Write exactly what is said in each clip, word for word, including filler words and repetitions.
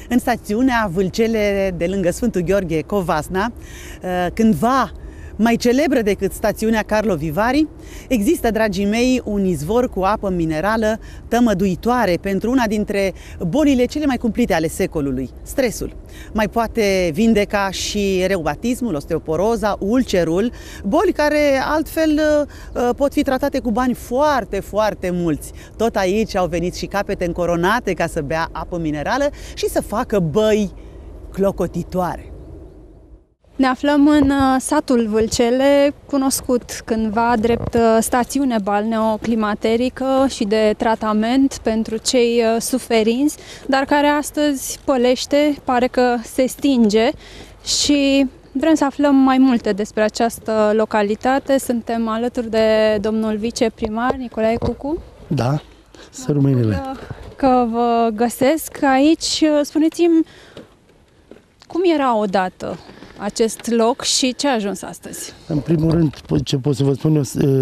în stațiunea Vâlcele de lângă Sfântul Gheorghe, Covasna, cândva mai celebră decât stațiunea Carlo Vivari, există, dragii mei, un izvor cu apă minerală tămăduitoare pentru una dintre bolile cele mai cumplite ale secolului, stresul. Mai poate vindeca și reumatismul, osteoporoza, ulcerul, boli care altfel pot fi tratate cu bani foarte, foarte mulți. Tot aici au venit și capete încoronate ca să bea apă minerală și să facă băi clocotitoare. Ne aflăm în satul Vâlcele, cunoscut cândva drept stațiune balneoclimaterică și de tratament pentru cei suferinți, dar care astăzi pălește, pare că se stinge și vrem să aflăm mai multe despre această localitate. Suntem alături de domnul viceprimar Nicolae Cucu. Da, să rămâinile. Că vă găsesc aici. Spuneți-mi, cum era odată acest loc și ce a ajuns astăzi? În primul rând, ce pot să vă spun eu,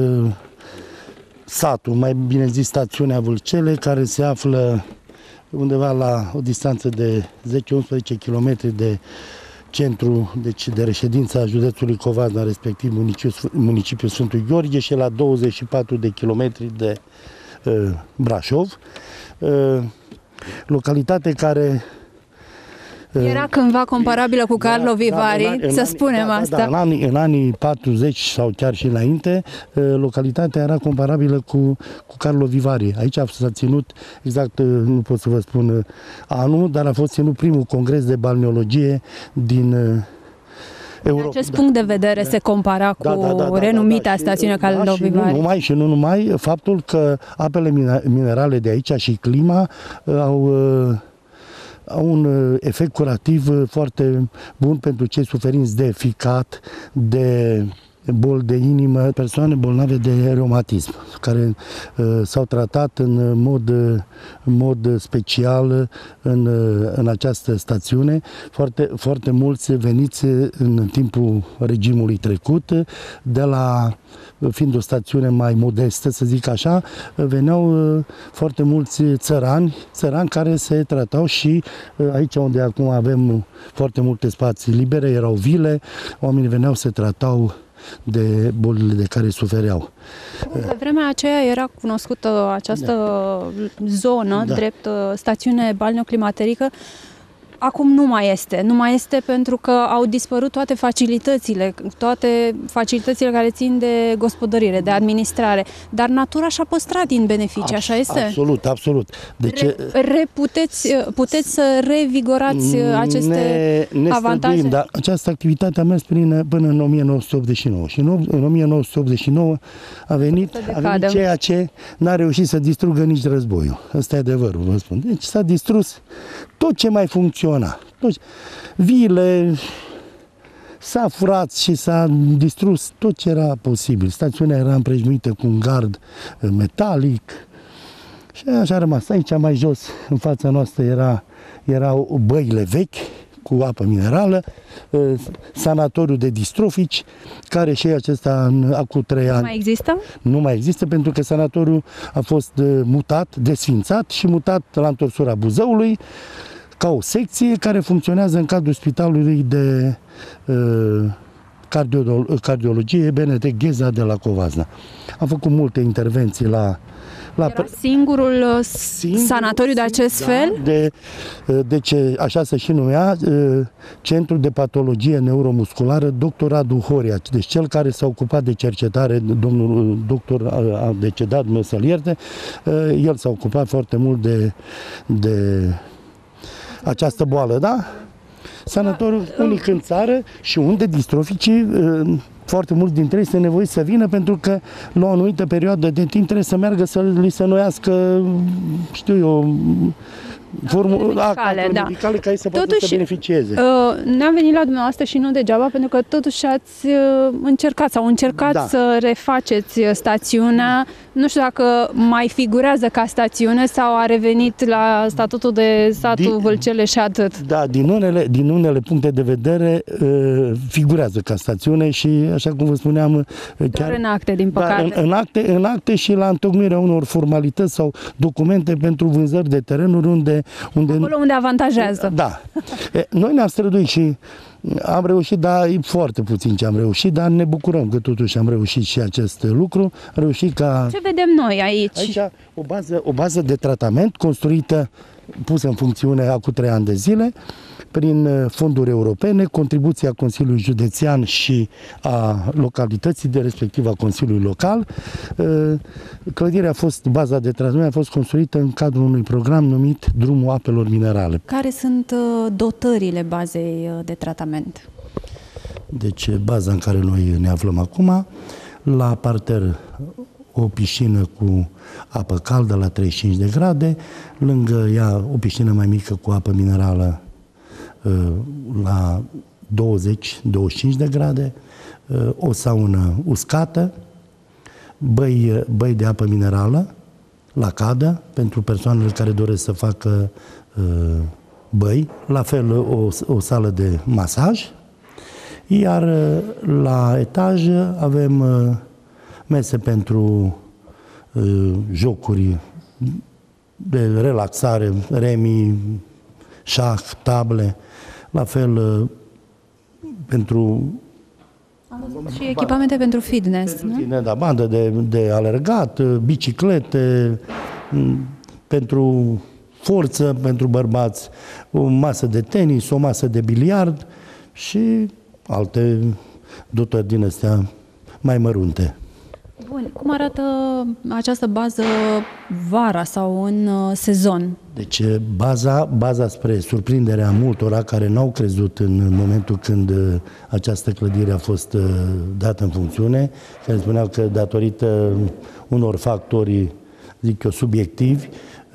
satul, mai bine zis stațiunea Vâlcele, care se află undeva la o distanță de zece unsprezece kilometri de centru, deci de reședința a județului Covasna, respectiv municipiul, municipiul Sfântul Gheorghe, și la douăzeci și patru de kilometri de uh, Brașov. Uh, localitate care era cândva comparabilă cu Carlo Vivari, da, să spunem da, asta. Da, în, anii, în anii patruzeci sau chiar și înainte, localitatea era comparabilă cu, cu Carlo Vivari. Aici s-a ținut, exact, nu pot să vă spun anul, dar a fost ținut primul congres de balneologie din Europa. Din acest punct de vedere da. se compara cu da, da, da, da, renumita da, da, stațiune Carlo da, Vivari. Nu numai, și nu numai, faptul că apele minerale de aici și clima au au un efect curativ foarte bun pentru cei suferinți de ficat, de boli de inimă, persoane bolnave de reumatism, care uh, s-au tratat în mod, în mod special în, în această stațiune. Foarte, foarte mulți veniți în timpul regimului trecut, de la, fiind o stațiune mai modestă, să zic așa, veneau uh, foarte mulți țărani, țărani care se tratau și uh, aici unde acum avem foarte multe spații libere, erau vile, oamenii veneau, se tratau de bolile de care sufereau. Pe vremea aceea era cunoscută această da. zonă, da. drept stațiune balneoclimaterică. Acum nu mai este. Nu mai este pentru că au dispărut toate facilitățile, toate facilitățile care țin de gospodărire, de administrare. Dar natura și-a păstrat din beneficii, așa este? Absolut, absolut. De ce? Re, re, puteți, puteți să revigorați aceste ne, ne avantaje? Străduim, dar această activitate a mers până, până în o mie nouă sute optzeci și nouă. Și în, în o mie nouă sute optzeci și nouă a venit, a venit ceea ce n-a reușit să distrugă nici războiul. Ăsta e adevărul, vă spun. Deci s-a distrus tot ce mai funcționa. Toți, vile, s-a furat și s-a distrus tot ce era posibil. Stațiunea era împrejmuită cu un gard metalic și așa a rămas. Aici mai jos, în fața noastră, era, erau băile vechi cu apă minerală, sanatoriul de distrofici, care și acesta în acum trei ani. Nu mai există? Nu mai există, pentru că sanatoriul a fost mutat, desfințat și mutat la întorsura Buzăului, ca o secție care funcționează în cadrul Spitalului de uh, Cardiologie B N T Gheza de la Covasna. Am făcut multe intervenții la... la Era singurul singur, sanatoriu de acest da, fel? De, de ce, așa se și numea, Centrul de Patologie Neuromusculară doctor Radu Horia. Deci cel care s-a ocupat de cercetare, domnul doctor a decedat, mă să-l ierte, el s-a ocupat foarte mult de... de această boală, da? Sanatoriul unic în țară și unde distroficii, foarte mulți dintre ei, sunt nevoiți să vină pentru că la o anumită perioadă de timp trebuie să meargă să li se înnoiască, știu eu, formula da. medicale care să poată să beneficieze. Ne-am venit la dumneavoastră și nu degeaba, pentru că totuși ați încercat sau încercat da. să refaceți stațiunea Nu știu dacă mai figurează ca stațiune sau a revenit la statutul de satul din, Vâlcele și atât. Da, din unele, din unele puncte de vedere uh, figurează ca stațiune și, așa cum vă spuneam, chiar chiar în acte, din păcate. Da, în, în, acte, în acte și la întocmirea unor formalități sau documente pentru vânzări de terenuri unde... unde acolo unde avantajează. Da. Noi ne-am străduit și am reușit, dar e foarte puțin ce am reușit, dar ne bucurăm că totuși am reușit și acest lucru. Am reușit ca... Ce vedem noi aici? Aici o bază, o bază de tratament construită, pusă în funcțiune acum trei ani de zile, prin fonduri europene, contribuția Consiliului Județean și a localității, de respectiv a Consiliului Local. Clădirea a fost, baza de tratament a fost construită în cadrul unui program numit Drumul Apelor Minerale. Care sunt dotările bazei de tratament? Deci, baza în care noi ne aflăm acum, la parter o piscină cu apă caldă la treizeci și cinci de grade, lângă ea o piscină mai mică cu apă minerală la douăzeci douăzeci și cinci de grade, o saună uscată, băi, băi de apă minerală la cadă pentru persoanele care doresc să facă băi, la fel o, o sală de masaj, iar la etaj avem mese pentru jocuri de relaxare, remi, șah, table, la fel pentru... Și echipamente pentru fitness, pentru nu? Fitness, da, bandă de, de alergat, biciclete, pentru forță, pentru bărbați, o masă de tenis, o masă de biliard și alte dotări din astea mai mărunte. Bun. Cum arată această bază vara sau în sezon? Deci baza, baza spre surprinderea multora care n-au crezut în momentul când această clădire a fost dată în funcțiune, care spuneau că datorită unor factori, zic eu, subiectivi,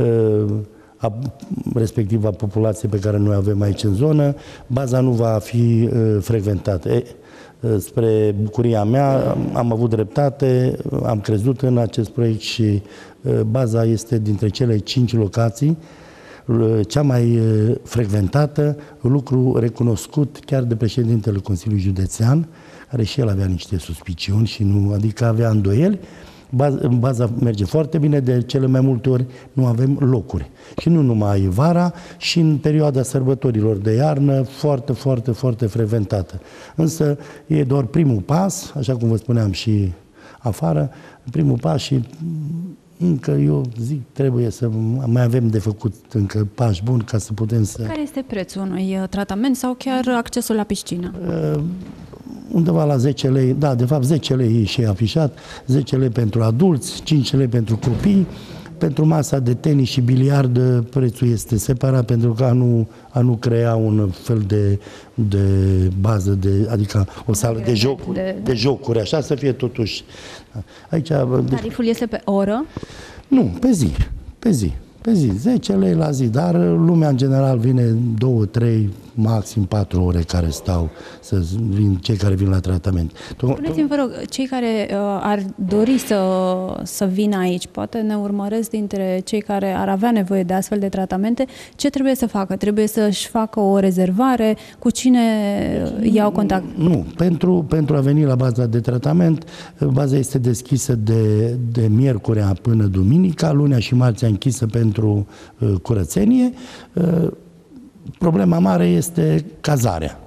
a, respectiv a populației pe care noi avem aici în zonă, baza nu va fi frecventată. E, spre bucuria mea, am avut dreptate, am crezut în acest proiect și baza este dintre cele cinci locații cea mai frecventată, lucru recunoscut chiar de președintele Consiliului Județean, care și el avea niște suspiciuni și nu, adică avea îndoieli. Baza, baza merge foarte bine, de cele mai multe ori nu avem locuri. Și nu numai vara, și în perioada sărbătorilor de iarnă, foarte, foarte, foarte frecventată. Însă e doar primul pas, așa cum vă spuneam și afară, primul pas și încă eu zic trebuie să mai avem de făcut încă pași buni ca să putem să... Care este prețul unui tratament sau chiar accesul la piscină? Uh, undeva la zece lei, da, de fapt zece lei și afișat, zece lei pentru adulți, cinci lei pentru copii. Pentru masa de tenis și biliard prețul este separat pentru că a nu, a nu crea un fel de, de bază, de, adică o sală de jocuri, de, de jocuri, așa să fie totuși. Aici, tariful este pe oră? Nu, pe zi, pe zi. Pe zi, zece lei la zi, dar lumea în general vine două, trei, maxim patru ore care stau, să vin, cei care vin la tratament. Spuneți-mi, vă rog, cei care uh, ar dori să, să vină aici, poate ne urmăresc dintre cei care ar avea nevoie de astfel de tratamente, ce trebuie să facă? Trebuie să-și facă o rezervare? Cu cine iau contact? Nu, pentru, pentru a veni la baza de tratament, baza este deschisă de, de miercurea până duminica, lunea și marțea închisă pentru uh, curățenie. Uh, Problema mare este cazarea.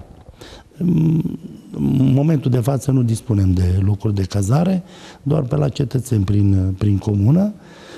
În momentul de față nu dispunem de locuri de cazare, doar pe la cetățeni prin, prin comună.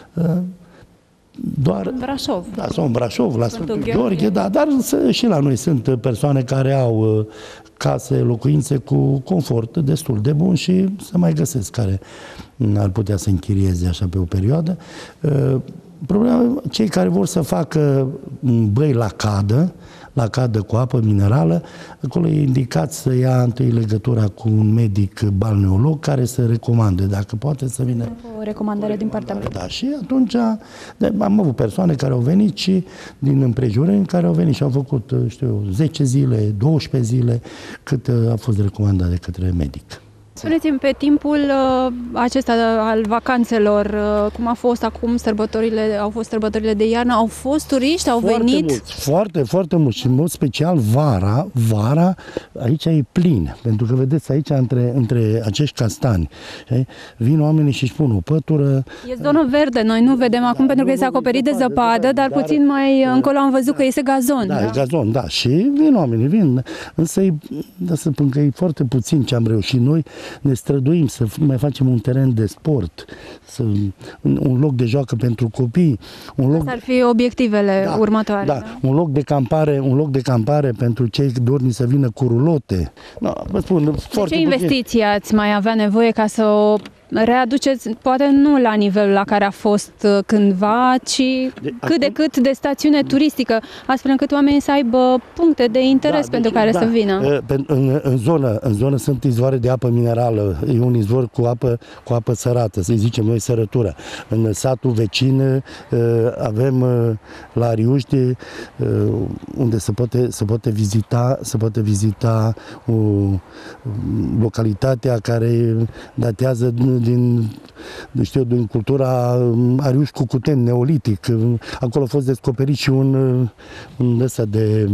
Doar, în Brașov. Da, sau în Brașov, la Sfântul Gheorghe, da, dar și la noi sunt persoane care au case, locuințe cu confort destul de bun și să mai găsesc care ar putea să închirieze așa pe o perioadă. Problema, cei care vor să facă băi la cadă, la cadă cu apă minerală, acolo e indicat să ia întâi legătura cu un medic balneolog care să recomande, dacă poate să vină. O recomandare din partea mea. Da, și atunci am avut persoane care au venit și din împrejurări care au venit și au făcut, știu eu, zece zile, douăsprezece zile, cât a fost recomandat de către medic. Spuneți-mi, pe timpul uh, acesta al vacanțelor, uh, cum a fost acum sărbătorile, au fost sărbătorile de iarnă, au fost turiști, au foarte venit? Mulți, foarte, foarte mulți și în mod special vara, vara aici e plin, pentru că vedeți aici între, între acești castani, știi? Vin oamenii și spun o pătură. E zonă verde, noi nu vedem acum da, pentru că nu, este nu, acoperit de zăpadă, zăpadă, zăpadă, dar dar, puțin mai încolo am văzut că este gazon. Da, Da, e gazon, da, și vin oamenii, vin, însă e, da, să spun că e foarte puțin ce am reușit noi, ne străduim să mai facem un teren de sport, să, un, un loc de joacă pentru copii, un loc... Asta ar fi obiectivele Da, următoare. Da, un loc de campare, un loc de campare pentru cei dorni să vină cu rulote. No, vă spun, De foarte ce puțin. investiții ați mai avea nevoie ca să o readuceți, poate nu la nivelul la care a fost uh, cândva, ci De- cât de acum? cât de stațiune turistică, astfel încât oamenii să aibă puncte de interes Da, pentru deci, care da, să vină. uh, pe- În, în, zonă, în zonă sunt izvoare de apă minerală, e un izvor cu apă, cu apă sărată, să zicem noi sărătură. În satul vecin uh, avem uh, la Riuști, uh, unde se poate, se poate vizita, se poate vizita o, localitatea care datează din, nu știu, din cultura Ariuș Cucuteni, neolitic. Acolo a fost descoperit și un, un ăsta de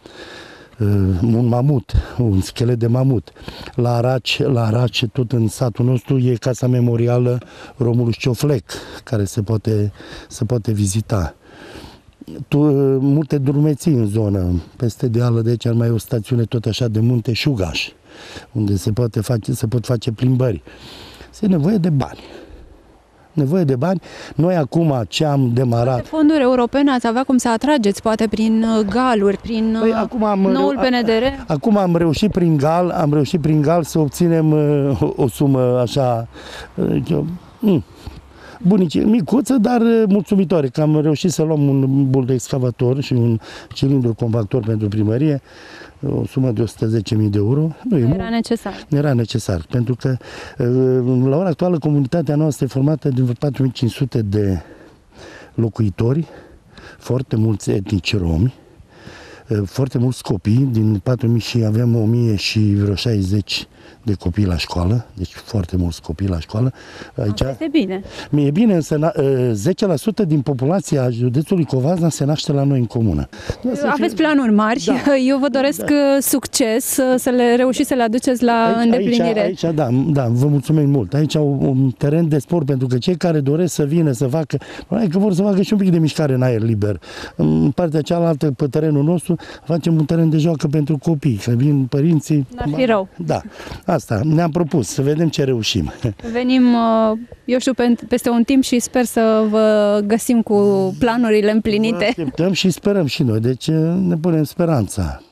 un mamut, un schelet de mamut. La Araci, la Araci, tot în satul nostru, e casa memorială Romulus Cioflec, care se poate, se poate vizita. Tu, multe drumeții în zonă, peste deală, deci ar mai e o stațiune tot așa de munte Șugaș, unde se, poate face, se pot face plimbări. Se e nevoie de bani. Nevoie de bani. Noi acum ce am demarat... De fonduri europene ați avea cum să atrageți, poate prin uh, galuri, prin uh, Păi, acum am, noul P N D R? Acum am reușit prin gal, am reușit prin gal să obținem uh, o, o sumă așa... Uh, mm, bunici, micuță, dar uh, mulțumitoare, că am reușit să luăm un bul de excavator și un cilindru compactor pentru primărie, o sumă de o sută zece mii de euro. Nu e Era mult. necesar. Era necesar, pentru că la ora actuală comunitatea noastră e formată din patru mii cinci sute de locuitori, foarte mulți etnici romi, foarte mulți copii, din patru mii și avem o mie și vreo șaizeci de copii la școală, deci foarte mulți copii la școală. Aici, Asta este bine. e bine, însă zece la sută din populația județului Covasna se naște la noi în comună. Aveți planuri mari. Da. Eu vă doresc da. succes, să le reușiți să le aduceți la aici, îndeplinire. Aici, aici, da, da, vă mulțumim mult. Aici au un teren de sport, pentru că cei care doresc să vină să facă, că vor să facă și un pic de mișcare în aer liber. În partea cealaltă, pe terenul nostru, facem un teren de joacă pentru copii, că vin părinții. N-ar fi rău. Da, asta, ne-am propus, să vedem ce reușim. Venim, eu știu, peste un timp și sper să vă găsim cu planurile împlinite. Vă așteptăm și sperăm și noi, deci ne punem speranța.